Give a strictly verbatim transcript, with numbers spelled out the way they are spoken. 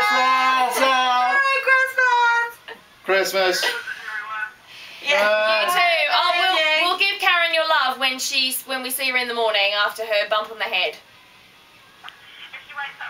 Christmas! Merry Christmas! Christmas. Yeah, Uh, You too. Oh, Thank we'll, you. we'll give Karen your love when she's when we see her in the morning after her bump on the head. If she wakes